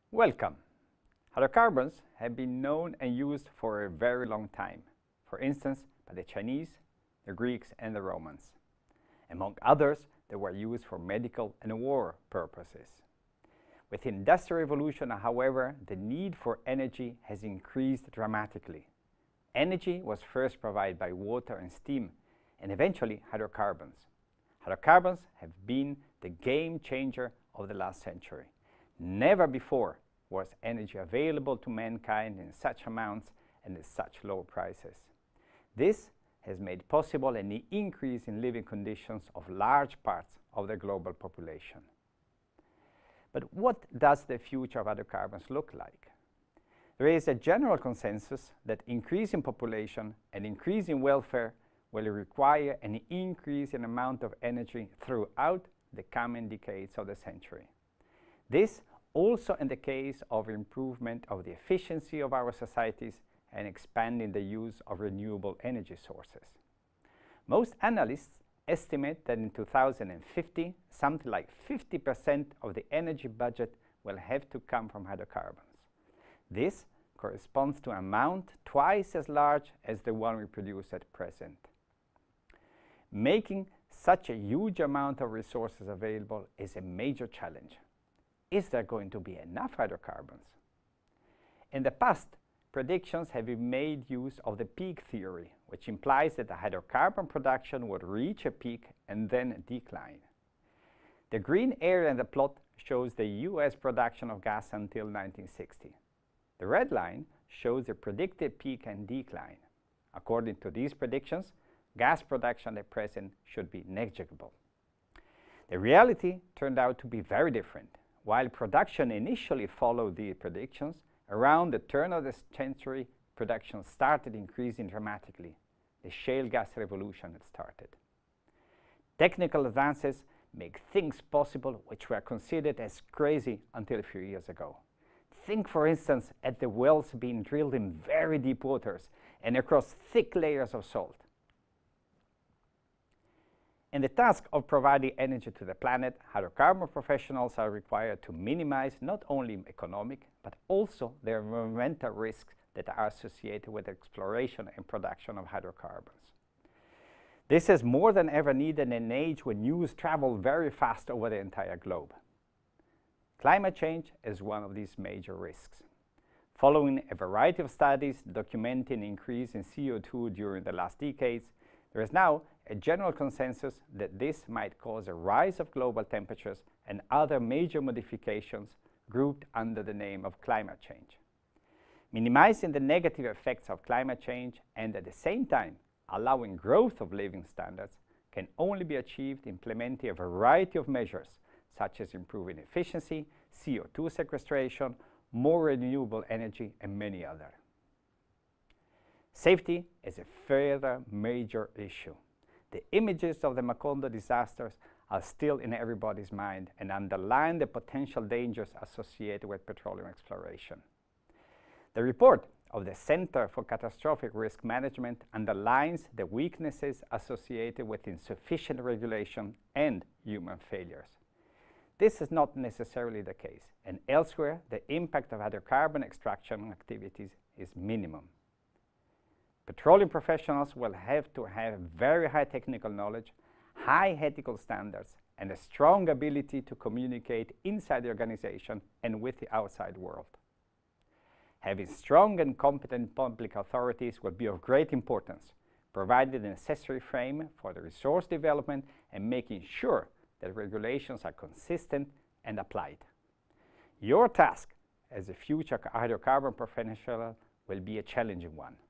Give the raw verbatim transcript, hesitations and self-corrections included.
Welcome! Hydrocarbons have been known and used for a very long time, for instance by the Chinese, the Greeks and the Romans. Among others, they were used for medical and war purposes. With the Industrial Revolution, however, the need for energy has increased dramatically. Energy was first provided by water and steam, and eventually hydrocarbons. Hydrocarbons have been the game changer of the last century. Never before was energy available to mankind in such amounts and at such low prices. This has made possible an increase in living conditions of large parts of the global population. But what does the future of hydrocarbons look like? There is a general consensus that increasing population and increasing welfare will require an increase in amount of energy throughout the coming decades of the century. This also in the case of improvement of the efficiency of our societies and expanding the use of renewable energy sources. Most analysts estimate that in two thousand fifty, something like fifty percent of the energy budget will have to come from hydrocarbons. This corresponds to an amount twice as large as the one we produce at present. Making such a huge amount of resources available is a major challenge. Is there going to be enough hydrocarbons? In the past, predictions have been made use of the peak theory, which implies that the hydrocarbon production would reach a peak and then decline. The green area in the plot shows the U S production of gas until nineteen sixty. The red line shows the predicted peak and decline. According to these predictions, gas production at present should be negligible. The reality turned out to be very different. While production initially followed the predictions, around the turn of the century, production started increasing dramatically. The shale gas revolution had started. Technical advances make things possible which were considered as crazy until a few years ago. Think, for instance, at the wells being drilled in very deep waters and across thick layers of salt. In the task of providing energy to the planet, hydrocarbon professionals are required to minimize not only economic, but also the environmental risks that are associated with the exploration and production of hydrocarbons. This is more than ever needed in an age when news travel very fast over the entire globe. Climate change is one of these major risks. Following a variety of studies documenting an increase in C O two during the last decades, there is now a general consensus that this might cause a rise of global temperatures and other major modifications grouped under the name of climate change. Minimizing the negative effects of climate change and at the same time allowing growth of living standards can only be achieved implementing a variety of measures such as improving efficiency, C O two sequestration, more renewable energy and many others. Safety is a further major issue. The images of the Macondo disasters are still in everybody's mind and underline the potential dangers associated with petroleum exploration. The report of the Center for Catastrophic Risk Management underlines the weaknesses associated with insufficient regulation and human failures. This is not necessarily the case, and elsewhere the impact of hydrocarbon extraction activities is minimum. Petroleum professionals will have to have very high technical knowledge, high ethical standards, and a strong ability to communicate inside the organization and with the outside world. Having strong and competent public authorities will be of great importance, providing the necessary frame for the resource development and making sure that regulations are consistent and applied. Your task as a future hydrocarbon professional will be a challenging one.